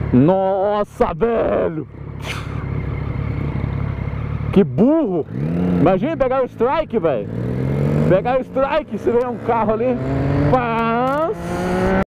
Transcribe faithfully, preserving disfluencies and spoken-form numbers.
Nossa, velho! Que burro! Imagina pegar o strike, velho. Pegar o strike, se vê um carro ali. Pá!